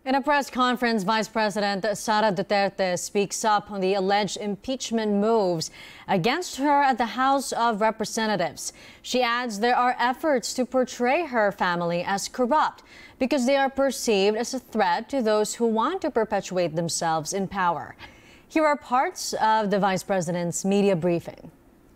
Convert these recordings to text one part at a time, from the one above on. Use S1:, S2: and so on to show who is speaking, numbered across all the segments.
S1: In a press conference, Vice President Sara Duterte speaks up on the alleged impeachment moves against her at the House of Representatives. She adds there are efforts to portray her family as corrupt because they are perceived as a threat to those who want to perpetuate themselves in power. Here are parts of the Vice President's media briefing.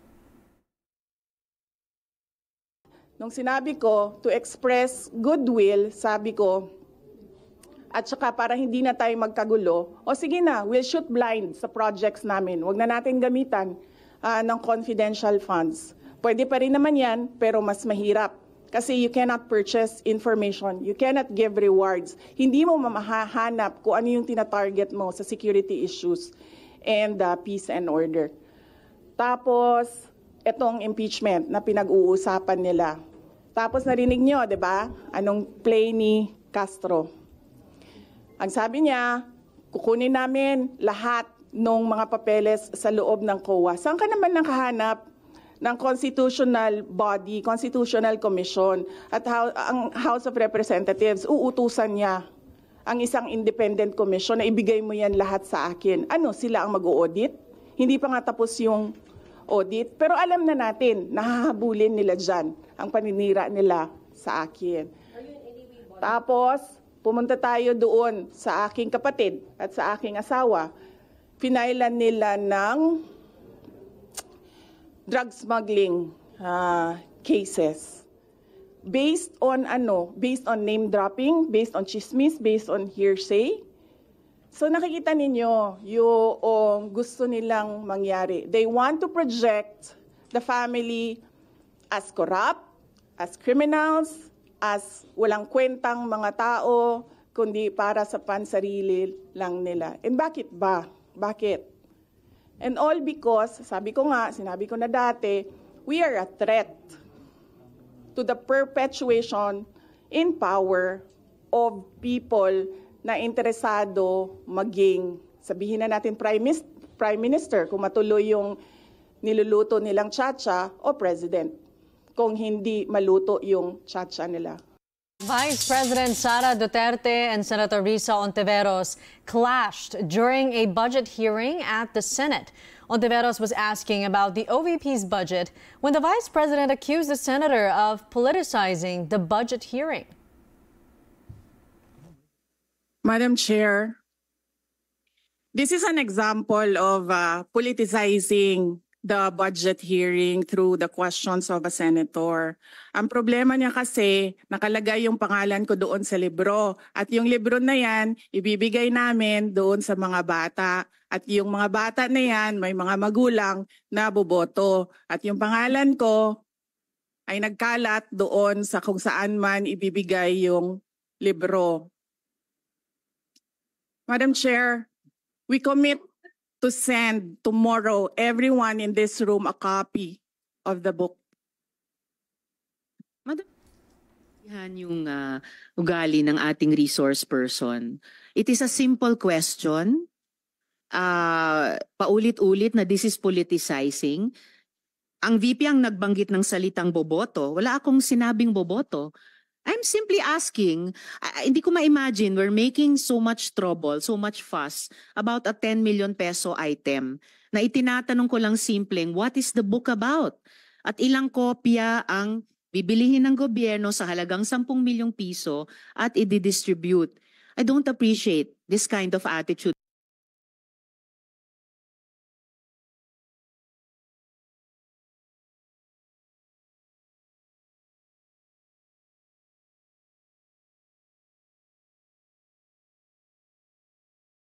S2: Nung sinabi ko to express goodwill, sabi ko, at saka para hindi na tayo magkagulo, o sige na, we'll shoot blind sa projects namin. Huwag na natin gamitan ng confidential funds. Pwede pa rin naman yan, pero mas mahirap. Kasi you cannot purchase information. You cannot give rewards. Hindi mo mamahanap kung ano yung tinatarget mo sa security issues and peace and order. Tapos, itong impeachment na pinag-uusapan nila. Tapos narinig nyo, di ba? Anong play ni Castro? Ang sabi niya, kukunin namin lahat ng mga papeles sa loob ng COA. Saan ka naman nakahanap ng constitutional body, constitutional commission, at ang House of Representatives, uutusan niya ang isang independent commission na ibigay mo yan lahat sa akin. Ano, sila ang mag-audit? Hindi pa nga tapos yung audit, pero alam na natin, nahahabulin nila dyan ang paninira nila sa akin. Tapos, pumunta tayo doon sa aking kapatid at sa aking asawa. Pinailan nila ng drug smuggling cases. Based on ano? Based on name dropping, based on chismis, based on hearsay. So nakikita ninyo yung gusto nilang mangyari. They want to project the family as corrupt, as criminals, as walang kwentang mga tao, kundi para sa pansarili lang nila. And bakit ba? Bakit? And all because, sabi ko nga, sinabi ko na dati, we are a threat to the perpetuation in power of people na interesado maging, sabihin na natin Prime Minister, kung matuloy yung niluluto nilang tsa-tsa, o President, kung hindi maluto yung tsa-tsa nila.
S1: Vice President Sara Duterte and Senator Risa Hontiveros clashed during a budget hearing at the Senate. Hontiveros was asking about the OVP's budget when the Vice President accused the senator of politicizing the budget hearing.
S2: Madam Chair, this is an example of politicizing the budget hearing through the questions of a senator. Ang problema niya kasi, nakalagay yung pangalan ko doon sa libro. At yung libro na yan, ibibigay namin doon sa mga bata. At yung mga bata na yan, may mga magulang na boboto. At yung pangalan ko ay nagkalat doon sa kung saan man ibibigay yung libro. Madam Chair, we commit to send tomorrow everyone in this room a copy of the book.
S3: Madam, yan yung ugali ng ating resource person. It is a simple question. Paulit-ulit na this is politicizing. Ang VP ang nagbanggit ng salitang boboto. Wala akong sinabing boboto. I'm simply asking, hindi ko ma-imagine we're making so much trouble, so much fuss about a 10 million peso item na itinatanong ko lang simpleng, what is the book about? At ilang kopya ang bibilihin ng gobyerno sa halagang 10 milyong piso at i-distribute. I don't appreciate this kind of attitude.